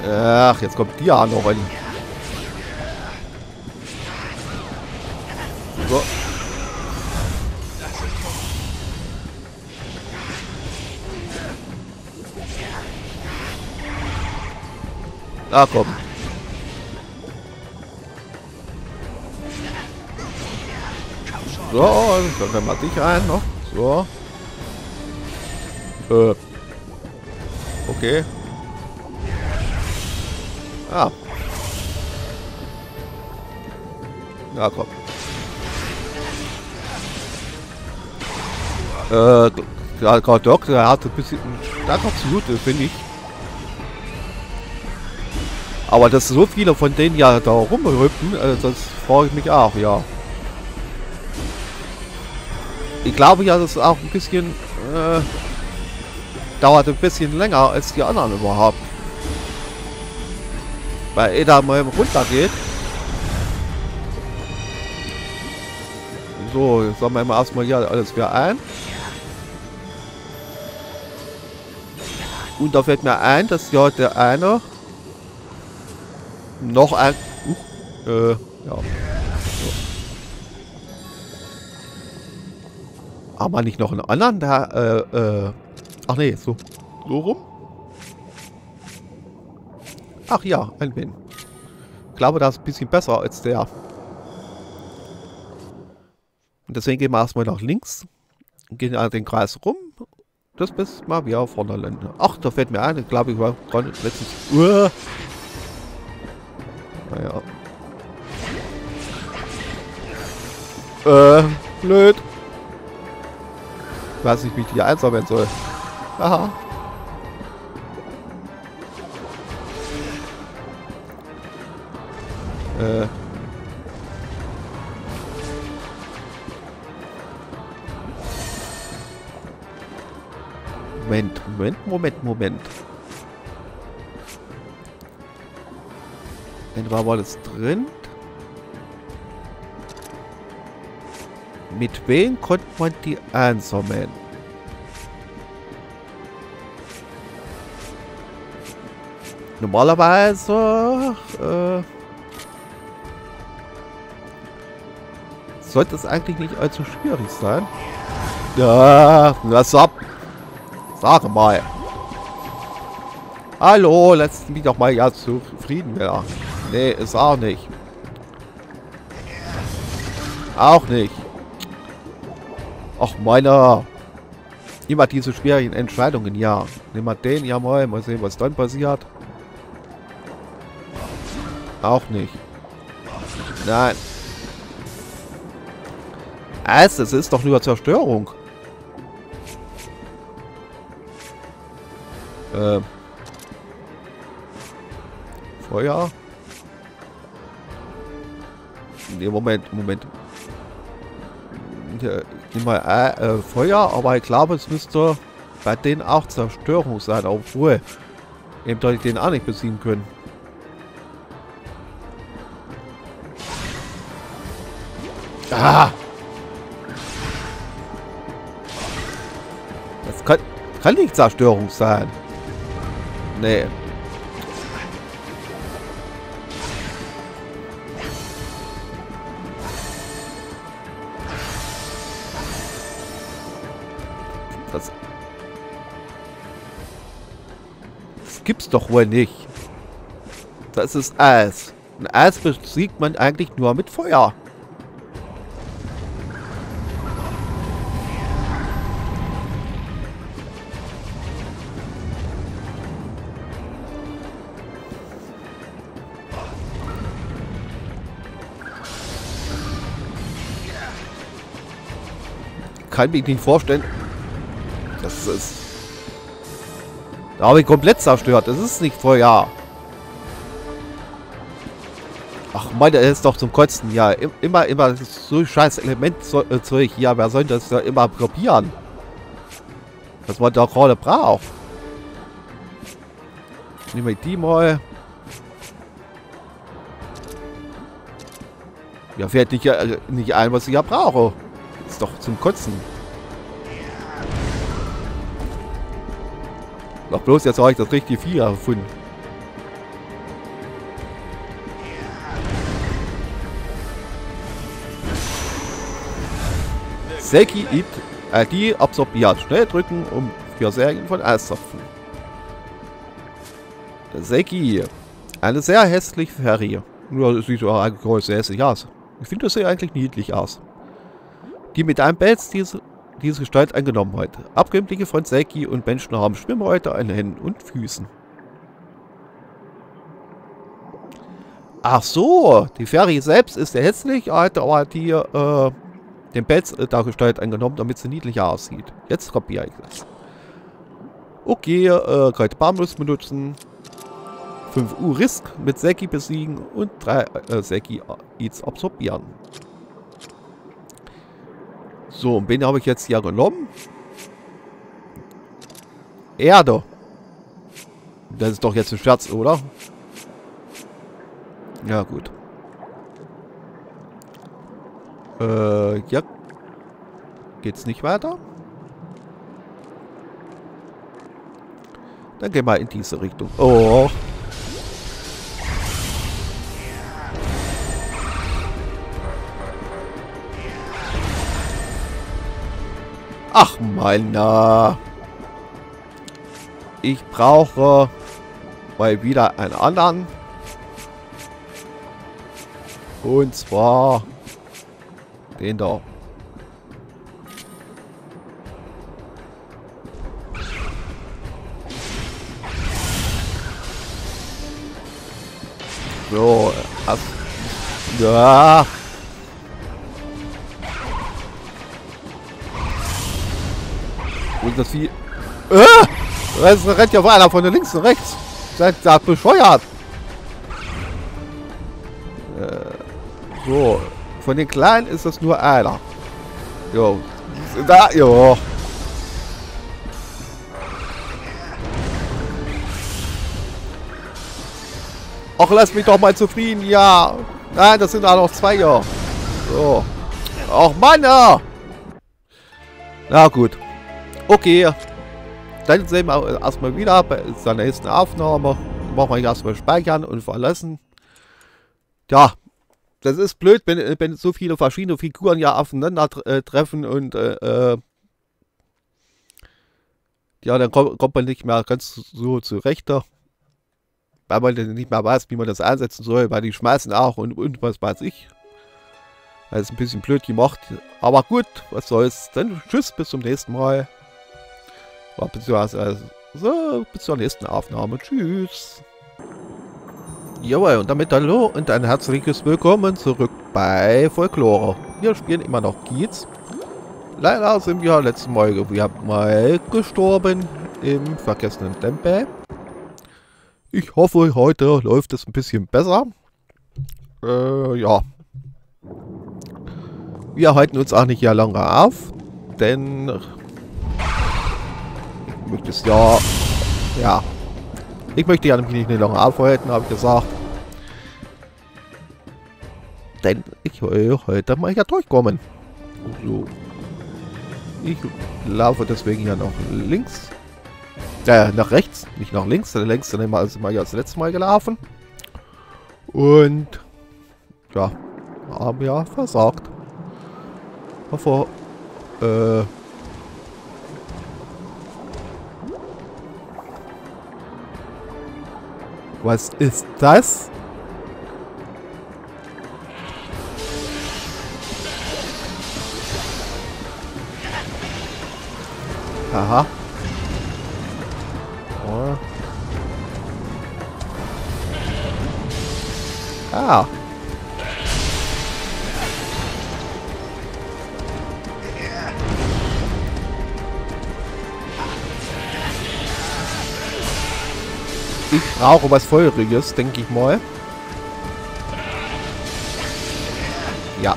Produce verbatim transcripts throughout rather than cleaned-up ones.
Ach, jetzt kommt die ja noch rein. So. Ah, komm. So, dann können wir dich rein noch. So. Äh. Okay. Ah. Ja, komm. Äh, gerade Doc, der hat ein bisschen stärker zu, finde ich. Aber dass so viele von denen ja da rumrüppen, äh, das frage ich mich auch, ja. Ich glaube ja, das ist auch ein bisschen, äh, dauert ein bisschen länger als die anderen überhaupt. Weil er da mal runter geht. So, jetzt sammeln wir erstmal hier alles wieder ein. Und da fällt mir ein, dass ja der eine noch ein... Uh, äh, ja. So. Haben wir nicht noch einen anderen? Da, äh, äh... Ach nee, so. So rum? Ach ja, ein Win. Ich glaube, das ist ein bisschen besser als der. Und deswegen gehen wir erstmal nach links. Gehen an den Kreis rum. Das bis mal wieder vorne landen. Ach, da fällt mir ein. Ich glaube, ich war gerade letztens... Uh, naja. Äh, blöd. Ich weiß nicht, wie ich hier einsammeln soll. Aha. Äh. Moment, Moment, Moment, Moment. Entweder war das drin. Mit wem konnte man die einsammeln? Normalerweise äh, sollte es eigentlich nicht allzu schwierig sein. Ja, lass ab. Sag mal. Hallo, lässt mich doch mal ja zufrieden werden. Nee, ist auch nicht. Auch nicht. Ach, meiner. Immer diese schwierigen Entscheidungen, ja. Nehmen wir den ja mal. Mal sehen, was dann passiert. Auch nicht. Nein. Es, es ist doch nur Zerstörung. Ähm. Feuer. Ne, Moment, Moment. Ja, mal äh, äh, Feuer, aber ich glaube, es müsste bei denen auch Zerstörung sein, obwohl eben doch ich den auch nicht besiegen können. Ah! Das kann, kann nicht Zerstörung sein. Nee. Das, das gibt's doch wohl nicht. Das ist Eis. Und Eis besiegt man eigentlich nur mit Feuer. Kann mich nicht vorstellen. Das ist... Da habe ich komplett zerstört. Das ist nicht Feuer. Ach, meine, er ist doch zum Kotzen. Ja, immer, immer so scheiß Elementzeug. Ja, wer soll das ja immer probieren? Was man da gerade braucht. Nehmen wir die mal. Ja, fährt nicht, äh, nicht ein, was ich ja brauche. Ist doch zum Kotzen. Doch bloß jetzt habe ich das richtige Vieh gefunden. Seki it, äh, die absorbiert. Schnell drücken, um für Serien von Eiszapfen. Seki. Eine sehr hässliche Fairy. Ja, das sieht ja eigentlich sehr hässlich aus. Ich finde, das sieht eigentlich niedlich aus. Die mit einem Pelz diese, diese Gestalt angenommen hat. Abkömmlinge von Seki und Menschen haben Schwimmhäute an Händen und Füßen. Ach so, die Fairy selbst ist sehr hässlich, hat aber die, äh, den Pelz äh, der Gestalt angenommen, damit sie niedlicher aussieht. Jetzt kopiere ich das. Okay, äh, Kräuter Barmnuss benutzen. fünf Uhr Risk mit Seki besiegen und drei äh, Seki-Eats absorbieren. So, und wen habe ich jetzt hier genommen? Erde. Das ist doch jetzt ein Scherz, oder? Ja, gut. Äh, ja. Geht's nicht weiter? Dann gehen wir in diese Richtung. Oh. Ach, meiner. Ich brauche mal wieder einen anderen. Und zwar den da. So, das, ja. Und das Vieh. Äh! Das rennt ja weiter von links und rechts. Seid da bescheuert. Äh, so. Von den Kleinen ist das nur einer. Jo. Da, jo. Ach, lass mich doch mal zufrieden, ja. Nein, das sind auch noch zwei, ja. So. Ach, Mann, ja. Na gut. Okay. Dann sehen wir erstmal wieder bei der nächsten Aufnahme. Machen wir erstmal speichern und verlassen. Ja. Das ist blöd, wenn, wenn so viele verschiedene Figuren ja aufeinander äh, treffen und äh, äh, ja, dann kommt, kommt man nicht mehr ganz so zurecht. Weil man nicht mehr weiß, wie man das einsetzen soll, weil die schmeißen auch und, und was weiß ich. Das ist ein bisschen blöd gemacht. Aber gut, was soll's. Dann tschüss, bis zum nächsten Mal. Ja, beziehungsweise, so, bis zur nächsten Aufnahme. Tschüss. Jawohl, und damit hallo und ein herzliches Willkommen zurück bei Folklore. Wir spielen immer noch Kiez. Leider sind wir letztes Mal, wir haben mal gestorben im vergessenen Tempel. Ich hoffe, heute läuft es ein bisschen besser. Äh, ja. Wir halten uns auch nicht hier lange auf, denn ich möchte es ja, ja, ich möchte ja nämlich nicht lange aufhalten, habe ich gesagt. Denn ich will heute mal hier durchkommen. So. Ich laufe deswegen ja nach links. Äh, nach rechts, nicht nach links. Dann links sind wir also mal das letzte Mal gelaufen. Und ja, haben ja versagt. Hoffe, äh, was ist das? Aha. Oh. Ah. Ich brauche was Feuriges, denke ich mal. Ja.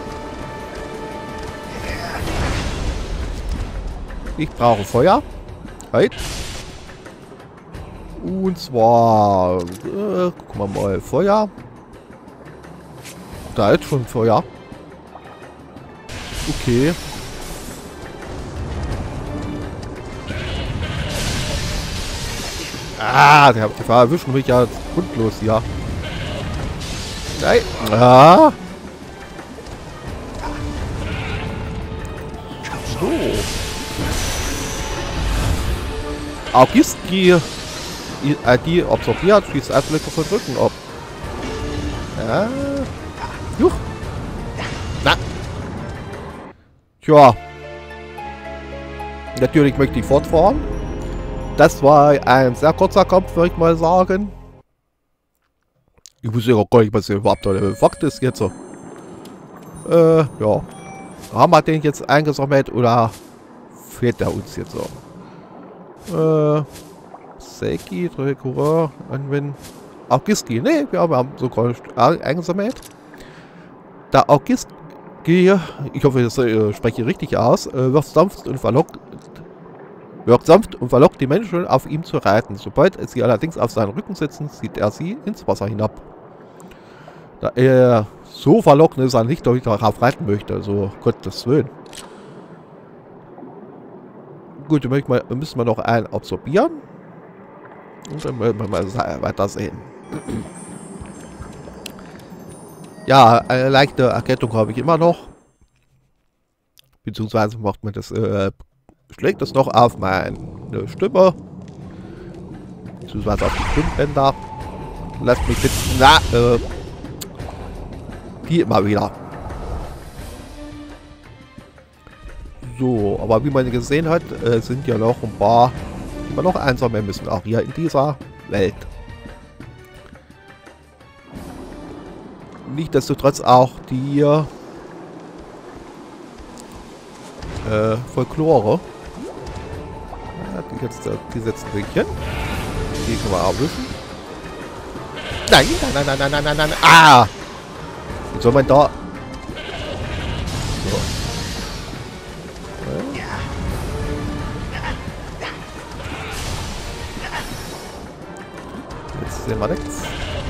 Ich brauche Feuer. Halt. Und zwar... Äh, gucken wir mal. Feuer. Da ist schon Feuer. Okay. Ah, der hat die erwischen mich ja grundlos hier. Nein. Ah. Augiski I D absorbiert, schießt einfach lecker von Rücken ab. Ja. Juch. Na. Tja. Natürlich möchte ich fortfahren. Das war ein sehr kurzer Kampf, würde ich mal sagen. Ich wusste ja gar nicht, was hier überhaupt der Fakt ist jetzt so. Äh, ja. Haben wir den jetzt eingesammelt oder fehlt der uns jetzt so? Äh, Seiki, Coureur, anwenden. Augiski, ne, wir haben sogar eingesammelt. Der Augiski, ich hoffe, ich äh, spreche richtig aus, äh, wird sanft und verlockt, wirkt sanft und verlockt die Menschen auf ihm zu reiten. Sobald sie allerdings auf seinen Rücken sitzen, zieht er sie ins Wasser hinab. Da er so verlockend ist er nicht, dass ich darauf reiten möchte, also Gottes Willen. Gut, dann müssen wir noch einen absorbieren. Und dann werden wir mal weiter sehen. Ja, eine leichte Erkältung habe ich immer noch. Beziehungsweise macht man das, äh, schlägt das noch auf meine Stimme. Beziehungsweise auf die Stimmbänder. Lasst mich bitte, na, äh, die immer wieder. So, aber wie man gesehen hat, äh, sind ja noch ein paar, die wir noch einsammeln müssen, auch hier in dieser Welt. Nichtsdestotrotz auch die äh, Folklore. Ja, die, jetzt, die setzen Ringchen. Die können wir auch wissen. Nein, nein, nein, nein, nein, nein, nein, nein. Ah! Wie soll man da... So. Jetzt sehen wir nichts.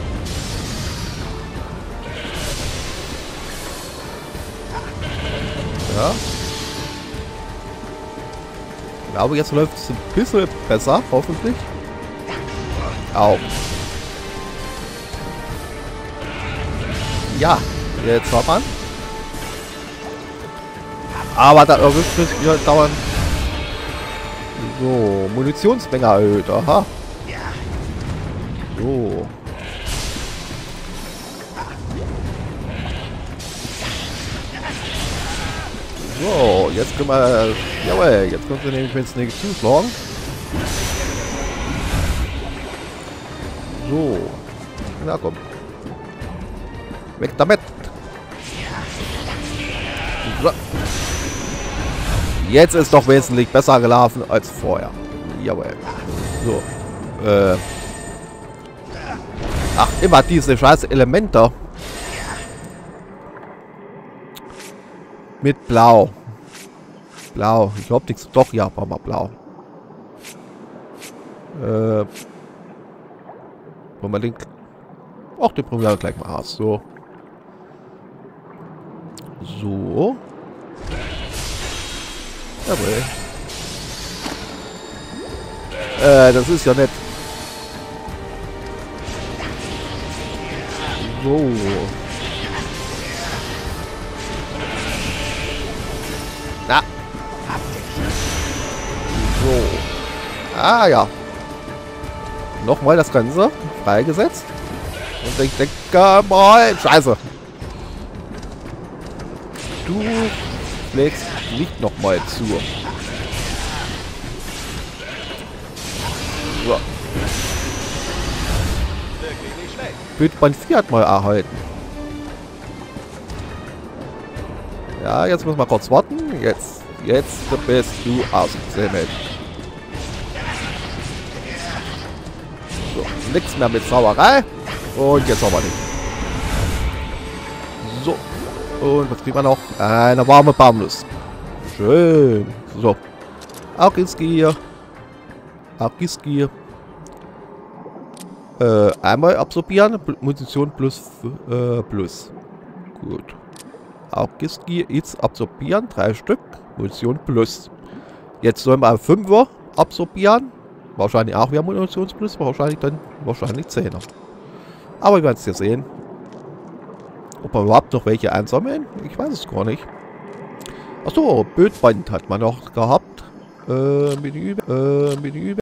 Ja. Ich glaube, jetzt läuft es ein bisschen besser, hoffentlich. Au. Ja, jetzt hat man. Aber da erwischt es wieder dauernd. So, Munitionsmenge erhöht. Aha. So. So, jetzt können wir... Jawohl, jetzt können wir nämlich ins nächste zuschlagen. So. Na komm. Weg damit. So. Jetzt ist doch wesentlich besser gelaufen als vorher. Jawohl. So. Äh. Ach, immer diese scheiß Elemente. Mit Blau. Blau. Ich glaube nichts. Doch, ja, war mal blau. Äh. Wollen wir den... Ach, den probieren wir gleich mal aus. So. So. Jawohl. Äh, das ist ja nett. So. Na. So. Ah, ja. Nochmal das Ganze freigesetzt. Und ich denke mal... Scheiße. Du schlägst nicht nochmal zu. So. Wird man Fiat mal erhalten. Ja, jetzt müssen wir kurz warten. Jetzt, jetzt bist du ausgezählt. So, nichts mehr mit Sauerei. Und jetzt aber nicht. So. Und was kriegen wir noch? Eine warme Baumnuss. Schön. So. Augiski. Augiski. Äh, einmal absorbieren. Munition plus äh, plus. Gut. Augiski jetzt absorbieren. Drei Stück. Munition plus. Jetzt sollen wir fünfer absorbieren. Wahrscheinlich auch wieder Munition plus. Wahrscheinlich dann wahrscheinlich Zehner. Aber wir werden es ja sehen. Ob wir überhaupt noch welche einsammeln? Ich weiß es gar nicht. Achso, Bildband hat man noch gehabt. Äh, Menü. Äh, Menü.